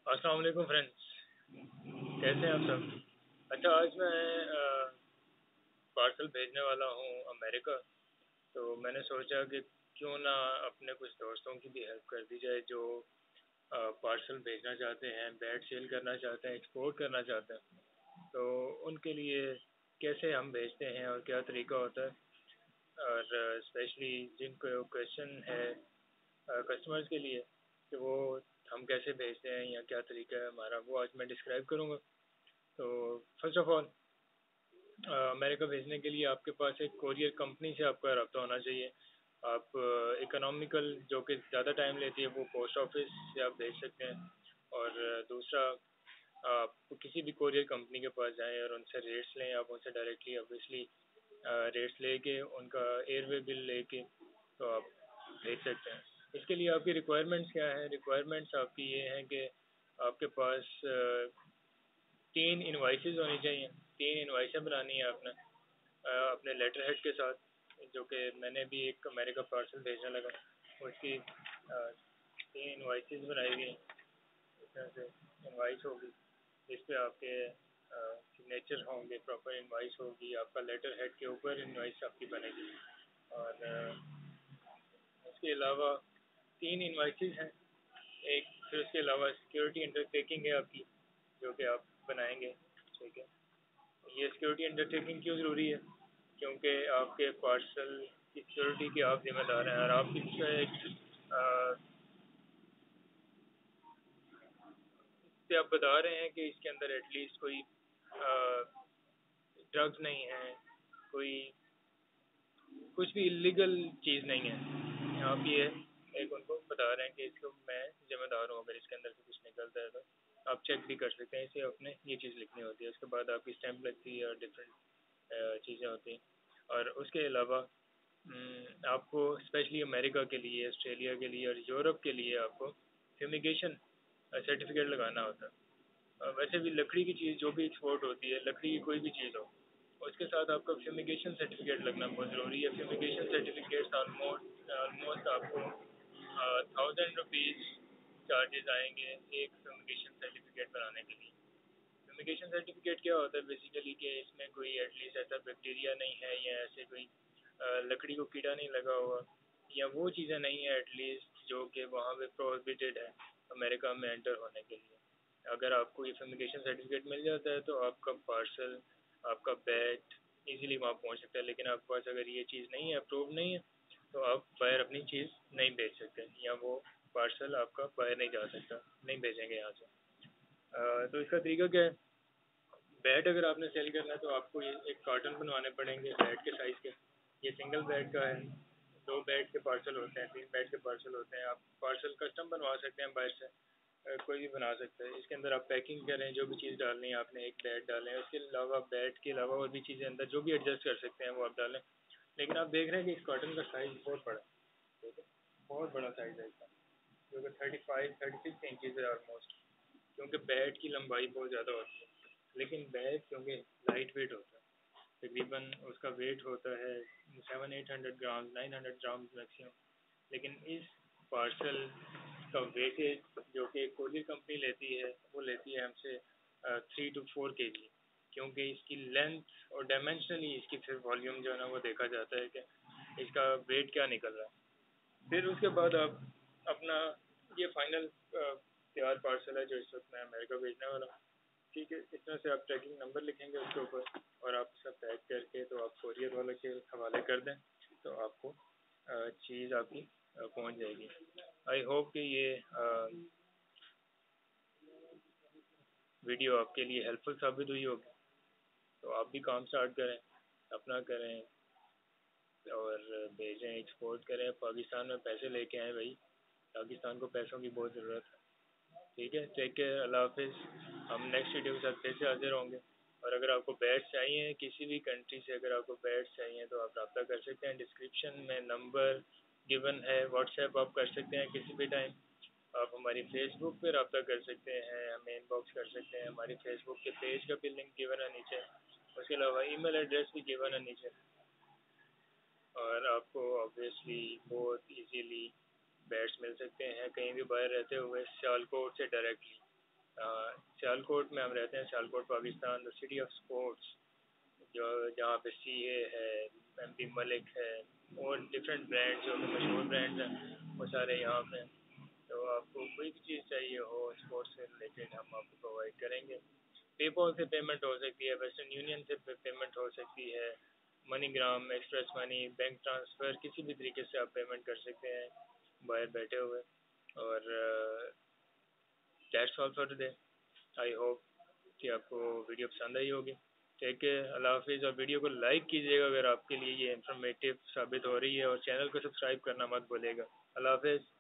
السلام علیکم فرینڈس، کیسے ہیں آپ سب؟ اچھا، آج میں پارسل بھیجنے والا ہوں امریکہ، تو میں نے سوچا کہ کیوں نہ اپنے کچھ دوستوں کی بھی ہیلپ کر دی جائے جو پارسل بھیجنا چاہتے ہیں، بیٹ سیل کرنا چاہتے ہیں، ایکسپورٹ کرنا چاہتے ہیں، تو ان کے لیے کیسے ہم بھیجتے ہیں اور کیا طریقہ ہوتا ہے، اور اسپیشلی جن کو کویشچن ہے کسٹمرز کے لیے کہ وہ ہم کیسے بھیجتے ہیں یا کیا طریقہ ہے ہمارا، وہ آج میں ڈسکرائب کروں گا۔ تو فرسٹ آف آل، امریکہ بھیجنے کے لیے آپ کے پاس ایک کوریئر کمپنی سے آپ کا رابطہ ہونا چاہیے۔ آپ اکنامیکل جو کہ زیادہ ٹائم لیتی ہے وہ پوسٹ آفس سے آپ بھیج سکتے ہیں، اور دوسرا آپ کسی بھی کوریئر کمپنی کے پاس جائیں اور ان سے ریٹس لیں، آپ ان سے ڈائریکٹلی اوبویسلی ریٹس لے کے ان کا ایئر وے بل لے کے تو آپ بھیج سکتے ہیں۔ اس کے لیے آپ کی ریکوائرمنٹس کیا ہیں؟ ریکوائرمنٹس آپ کی یہ ہیں کہ آپ کے پاس 3 انوائسز ہونی چاہیے، 3 انوائسیں بنانی ہیں آپ نے اپنے لیٹر ہیڈ کے ساتھ، جو کہ میں نے بھی ایک امریکہ پارسل بھیجنے لگا، اس کی 3 انوائسز بنائی ہوئی ہیں۔ اس طرح سے انوائس ہوگی جس پہ آپ کے سگنیچر ہوں گے، پراپر انوائس ہوگی، آپ کا لیٹر ہیڈ کے اوپر انوائس آپ کی بنے گی، اور اس کے علاوہ 3 انوائسز ہیں۔ ایک پھر اس کے علاوہ سیکورٹی انڈر ٹیکنگ ہے آپ کی جو کہ آپ بنائیں گے، ٹھیک ہے۔ یہ سیکورٹی انڈر ٹیکنگ کیوں ضروری ہے؟ کیونکہ آپ کے پارسل کی سیکورٹی کے آپ ذمہ دار ہیں، اور آپ اس سے آپ بتا رہے ہیں کہ اس کے اندر ایٹ لیسٹ کوئی ڈرگز نہیں ہے، کوئی کچھ بھی انلیگل چیز نہیں ہے۔ آپ یہ ایک ان کو بتا رہے ہیں کہ اس کو میں ذمہ دار ہوں، اگر اس کے اندر سے کچھ نکلتا ہے تو آپ چیک بھی کر سکتے ہیں، اسے آپ نے یہ چیز لکھنی ہوتی ہے، اس کے بعد آپ کی اسٹیمپ لگتی ہے اور ڈفرینٹ چیزیں ہوتی ہیں۔ اور اس کے علاوہ آپ کو اسپیشلی امریکہ کے لیے، آسٹریلیا کے لیے اور یورپ کے لیے آپ کو فیومیگیشن سرٹیفکیٹ لگانا ہوتا ہے۔ ویسے بھی لکڑی کی چیز جو بھی ایکسپورٹ ہوتی ہے، لکڑی کی کوئی بھی چیز ہو، اس کے ساتھ آپ کا فیومیگیشن سرٹیفکیٹ لگنا بہت ضروری ہے۔ فیومیگیشن سرٹیفکیٹ آلموسٹ آپ کو 1000 روپیز چارجز آئیں گے ایک فیومیگیشن سرٹیفکیٹ بنانے کے لیے۔ فیومیگیشن سرٹیفکیٹ کیا ہوتا ہے بیسیکلی کہ اس میں کوئی ایٹ لیسٹ ایسا بیکٹیریا نہیں ہے، یا ایسے کوئی لکڑی کو کیڑا نہیں لگا ہوا، یا وہ چیزیں نہیں ہیں ایٹ لیسٹ جو کہ وہاں پہ پروہیبیٹڈ ہے امریکہ میں انٹر ہونے کے لیے۔ اگر آپ کو یہ فیومیگیشن سرٹیفکیٹ مل جاتا ہے تو آپ کا پارسل، آپ کا بیٹ ایزیلی وہاں پہنچ سکتا ہے، لیکن آپ کے پاس اگر یہ چیز نہیں ہے، اپروو نہیں ہے، تو آپ باہر اپنی چیز نہیں بھیج سکتے، یا وہ پارسل آپ کا باہر نہیں جا سکتا، نہیں بھیجیں گے یہاں سے۔ تو اس کا طریقہ کیا ہے؟ بیٹ اگر آپ نے سیل کرنا ہے تو آپ کو یہ ایک کارٹن بنوانے پڑیں گے بیٹ کے سائز کے۔ یہ سنگل بیٹ کا ہے، 2 بیٹ کے پارسل ہوتے ہیں، 3 بیٹ کے پارسل ہوتے ہیں۔ آپ پارسل کسٹم بنوا سکتے ہیں باہر سے، کوئی بھی بنا سکتا ہے۔ اس کے اندر آپ پیکنگ کریں، جو بھی چیز ڈالنی ہے آپ نے، ایک بیٹ ڈالیں، اس کے علاوہ بیٹ کے علاوہ اور بھی چیزیں اندر جو بھی ایڈجسٹ کر سکتے ہیں وہ آپ ڈالیں۔ لیکن آپ دیکھ رہے ہیں کہ اس کارٹن کا سائز بہت بڑا ہے، ٹھیک ہے، بہت بڑا سائز ہے اس کا، جو کہ 36 انچیز ہے آلموسٹ، کیونکہ بیٹ کی لمبائی بہت زیادہ ہوتی ہے، لیکن بیٹ کیونکہ لائٹ ویٹ ہوتا ہے، تقریباً اس کا ویٹ ہوتا ہے 700-800 گرام، 900 گرام میکسیمم۔ لیکن اس پارسل کا ویٹیج جو کہ کوریئر کمپنی لیتی ہے، وہ لیتی ہے ہم سے 3 to 4 kg، کیونکہ اس کی لینتھ اور ڈائمینشنلی اس کی پھر والیوم جو ہے نا وہ دیکھا جاتا ہے کہ اس کا ویٹ کیا نکل رہا ہے۔ پھر اس کے بعد آپ اپنا یہ فائنل تیار پارسل ہے جو اس وقت میں امریکہ بھیجنے والا ہوں، ٹھیک ہے۔ اس طرح سے آپ ٹریکنگ نمبر لکھیں گے اس کے اوپر، اور آپ اسے پیک کر کے تو آپ کوریئر والے کے حوالے کر دیں، تو آپ کو چیز آپ کی پہنچ جائے گی۔ آئی ہوپ کہ یہ ویڈیو آپ کے لیے ہیلپ فل ثابت ہوئی ہوگی، تو آپ بھی کام سٹارٹ کریں، اپنا کریں اور بھیجیں، ایکسپورٹ کریں۔ پاکستان میں پیسے لے کے آئیں بھائی، پاکستان کو پیسوں کی بہت ضرورت ہے، ٹھیک ہے۔ ٹیک کیئر، اللہ حافظ۔ ہم نیکسٹ ویڈیو کے ساتھ پھر سے حاضر ہوں گے، اور اگر آپ کو بیٹس چاہیے کسی بھی کنٹری سے، اگر آپ کو بیٹس چاہیے تو آپ رابطہ کر سکتے ہیں، ڈسکرپشن میں نمبر گیون ہے، واٹس ایپ آپ کر سکتے ہیں کسی بھی ٹائم۔ آپ ہماری فیس بک پہ رابطہ کر سکتے ہیں، ہمیں ان باکس کر سکتے ہیں، ہماری فیس بک کے پیج کا بھی لنک گیون ہے نیچے، اس کے علاوہ ای میل ایڈریس بھی گیون ہے نیچے، اور آپ کو آبویسلی بہت ایزیلی بیٹس مل سکتے ہیں کہیں بھی باہر رہتے ہوئے، سیالکوٹ سے ڈائریکٹلی۔ سیالکوٹ میں ہم رہتے ہیں، Sialkot Pakistan, the city of sports, جو جہاں پہ سی اے ہے، ایم پی ملک ہے، اور ڈفرینٹ برانڈ جو کہ مشہور برانڈز ہیں وہ سارے یہاں پہ ہیں۔ تو آپ کو کوئی بھی چیز چاہیے ہو اسپورٹس سے ریلیٹڈ ہم آپ کو پرووائڈ کریں گے۔ پے پال سے پیمنٹ ہو سکتی ہے، ویسٹرن یونین سے پیمنٹ ہو سکتی ہے، MoneyGram, Express Money, bank transfer, کسی بھی طریقے سے آپ پیمنٹ کر سکتے ہیں باہر بیٹھے ہوئے۔ اور that's all for today. I hope کہ آپ کو ویڈیو پسند آئی ہوگی۔ ٹیک کیئر، اللہ حافظ، اور ویڈیو کو لائک کیجیے گا اگر آپ کے لیے یہ انفارمیٹیو ثابت ہو رہی ہے، اور چینل کو سبسکرائب کرنا مت بھولے گا۔ اللہ حافظ۔